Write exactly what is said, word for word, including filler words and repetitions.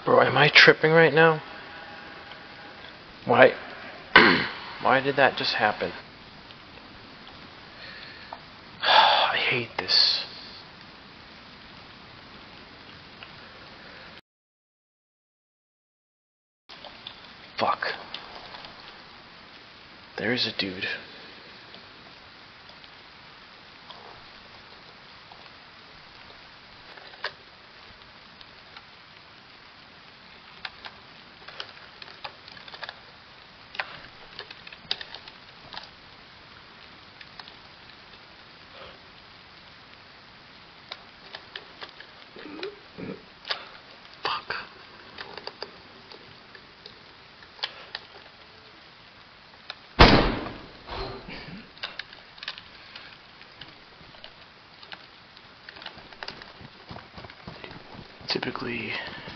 Bro, am I tripping right now? Why? Why did that just happen? I hate this. Fuck. There's a dude. Typically